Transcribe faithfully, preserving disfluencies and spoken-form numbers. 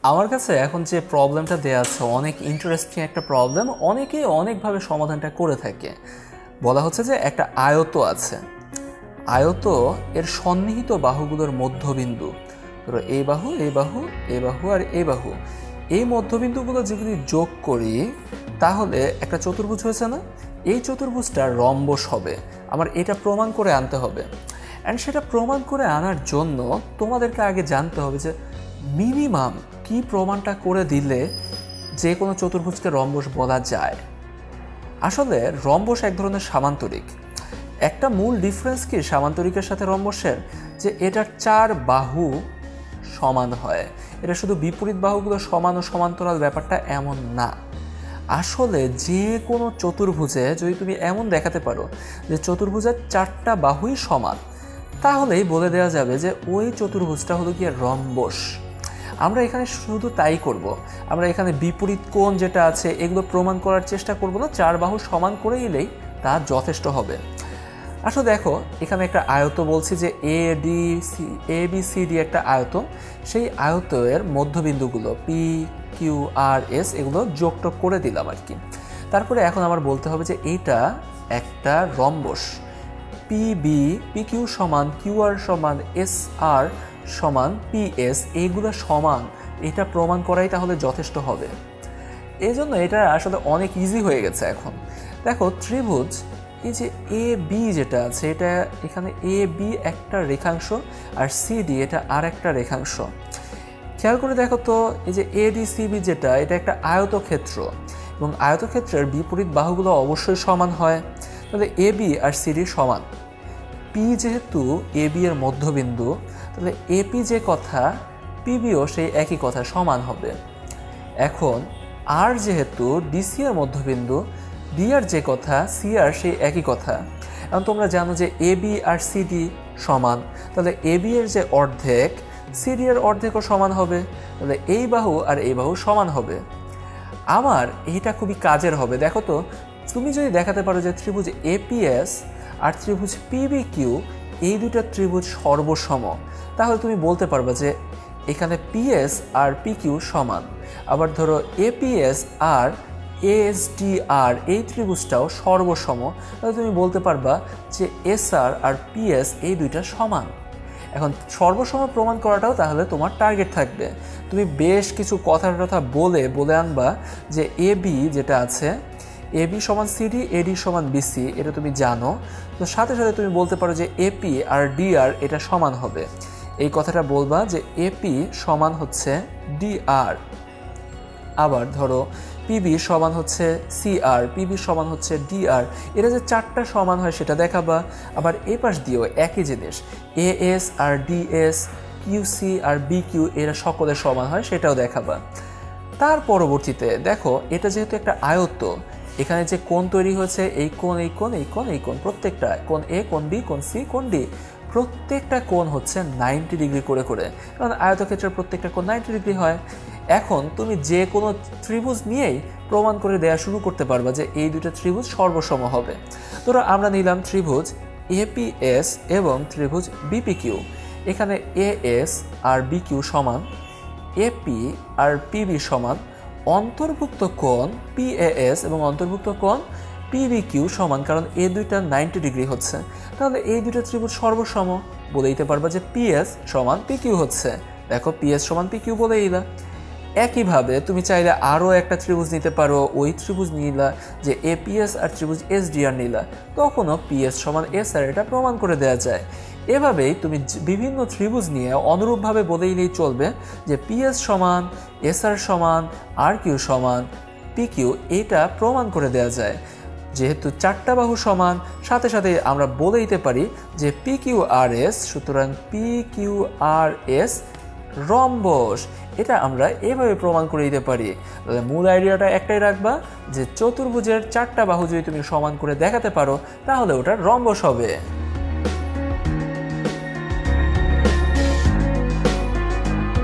আমার কাছে এখন যে প্রবলেমটা দেয়া আছে অনেক ইন্টারেস্টিং একটা প্রবলেম, অনেকেই অনেকভাবে সমাধানটা করে থাকে। বলা হচ্ছে যে একটা আয়ত আছে, আয়ত এর সন্নিহিত বাহুগুলোর মধ্যবিন্দু, ধরো এই বাহু এই বাহু এই বাহু আর এই বাহু, এই মধ্যবিন্দুগুলো যদি যোগ করি তাহলে একটা চতুর্ভুজ হয়েছে না? এই চতুর্ভুজটা রম্বস হবে। আমার এটা প্রমাণ করে আনতে হবে। অ্যান্ড সেটা প্রমাণ করে আনার জন্য তোমাদেরকে আগে জানতে হবে যে মিনিমাম কি প্রমাণটা করে দিলে যে কোনো চতুর্ভুজকে রম্বস বলা যায়। আসলে রম্বস এক ধরনের সামান্তরিক। একটা মূল ডিফারেন্স কি সামান্তরিকের সাথে রম্বসের, যে এটার চার বাহু সমান হয়। এটা শুধু বিপরীত বাহুগুলো সমান ও সমান্তরাল ব্যাপারটা এমন না। আসলে যে কোনো চতুর্ভুজে যদি তুমি এমন দেখাতে পারো যে চতুর্ভুজের চারটা বাহুই সমান, তাহলেই বলে দেওয়া যাবে যে ওই চতুর্ভুজটা হলো গিয়ে রম্বস। আমরা এখানে শুধু তাই করব, আমরা এখানে বিপরীত কোণ যেটা আছে এগুলো প্রমাণ করার চেষ্টা করব না, চার বাহু সমান করে এলেই তা যথেষ্ট হবে। আসলে দেখো এখানে একটা আয়ত বলছি যে A D C A B C D একটা আয়ত, সেই আয়তের মধ্যবিন্দুগুলো পি কিউ আর এস এগুলো যোগটোগ করে দিলাম আর কি। তারপরে এখন আমার বলতে হবে যে এইটা একটা rhombus, P B P Q সমান কিউ আর সমান এস আর সমান পি এস, এইগুলো সমান, এটা প্রমাণ করাই তাহলে যথেষ্ট হবে। এই জন্য এটা আসলে অনেক ইজি হয়ে গেছে এখন। দেখো ত্রিভুজ এই যে এ বি যেটা আছে, এটা এখানে এ বি একটা রেখাংশ আর সি ডি এটা আর একটা রেখাংশ। খেয়াল করে দেখো তো, এই যে এ ডি সি বি যেটা, এটা একটা আয়তক্ষেত্র এবং আয়তক্ষেত্রের বিপরীত বাহুগুলো অবশ্যই সমান হয়। তাহলে এ বি আর সি ডি সমান। পি যেহেতু এ বি এর মধ্যবিন্দু, তাহলে এপি যে কথা পিবিও সেই একই কথা, সমান হবে। এখন আর যেহেতু ডিসি এর মধ্যবিন্দু, ডি আর যে কথা সি আর সেই একই কথা। এখন তোমরা জানো যে এ বি আর সি ডি সমান, তাহলে এ বি এর যে অর্ধেক সি ডি এর অর্ধেকও সমান হবে, তাহলে এই বাহু আর এই বাহু সমান হবে। আমার এইটা খুবই কাজের হবে। দেখো তো, তুমি যদি দেখাতে পারো যে ত্রিভুজ এপিএস আর ত্রিভুজ পিবিকিউ এই দুটা ত্রিভুজ সর্বসম, তাহলে তুমি বলতে পারবে যে এখানে পিএস আর পিকিউ সমান। আবার ধরো এপিএস আর এসডিআর এই ত্রিভুজটাও সর্বসম, তাহলে তুমি বলতে পারবা যে এসআর আর পিএস এই দুইটা সমান। এখন সর্বসম প্রমাণ করাটাও তাহলে তোমার টার্গেট থাকবে। তুমি বেশ কিছু কথার কথা বলে বলে আনবা যে এ বি যেটা আছে, এ বি সমান সিডি, এডি সমান বিসি, এটা তুমি জানো। তো সাথে সাথে তুমি বলতে পারো যে এপি আর ডিআর এটা সমান হবে। এই কথাটা বলবা যে এপি সমান হচ্ছে ডিআর। আবার ধরো পিবি সমান হচ্ছে সিআর, পিবি সমান হচ্ছে ডিআর, এটা যে চারটা সমান হয় সেটা দেখাবা। আবার এই পাশ দিয়েও একই জিনিস, এ এস আর ডিএস, কিউসি আর বিকিউ এরা সকলে সমান হয় সেটাও দেখাবা। তার পরবর্তীতে দেখো এটা যেহেতু একটা আয়ত, এখানে যে কোণ তৈরি হয়েছে, এই কোণ এই কোণ এই কোণ এই কোণ, প্রত্যেকটা কোণ এ কোণ বি কোণ সি কোণ ডি, প্রত্যেকটা কোণ হচ্ছে নাইনটি ডিগ্রি করে করে, কারণ আয়তক্ষেত্রের প্রত্যেকটা কোণ নাইনটি ডিগ্রি হয়। এখন তুমি যে কোনো ত্রিভুজ নিয়েই প্রমাণ করে দেওয়া শুরু করতে পারবা যে এই দুটো ত্রিভুজ সর্বসম হবে। ধরো আমরা নিলাম ত্রিভুজ এপিএস এবং ত্রিভুজ বিপিকিউ। এখানে এএস আর বিকিউ সমান, এপি আর পিবি সমান, অন্তর্ভুক্ত কোণ পিএএস এবং অন্তর্ভুক্ত কোণ পিবিকিউ সমান, কারণ এই দুইটা নাইনটি ডিগ্রি হচ্ছে। তাহলে এই দুইটা ত্রিভুজ সর্বসম, বলে দিতে পারবা যে পিএস সমান পিকিউ হচ্ছে। দেখো পিএস সমান পিকিউ বলে দিলা। একইভাবে তুমি চাইলে আরও একটা ত্রিভুজ নিতে পারো, ওই ত্রিভুজ নিলা যে এপিএস আর ত্রিভুজ এসডিআর নিলা, তখনও পিএস সমান এস আর এটা প্রমাণ করে দেওয়া যায়। এভাবেই তুমি বিভিন্ন ত্রিভুজ নিয়ে অনুরূপভাবে বলে দিলেই চলবে যে পিএস সমান এসআর সমান আর কিউ সমান পিকিউ, এটা প্রমাণ করে দেওয়া যায়। যেহেতু চারটা বাহু সমান, সাথে সাথে আমরা বলে দিতে পারি যে পি কিউ আর এস, সুতরাং P Q R S rhombus. এটা আমরা এভাবে প্রমাণ করে দিতে পারি। তাহলে মূল আইডিয়াটা একটাই রাখবা যে চতুর্ভুজের চারটা বাহু যদি তুমি সমান করে দেখাতে পারো তাহলে ওটা রম্বস হবে।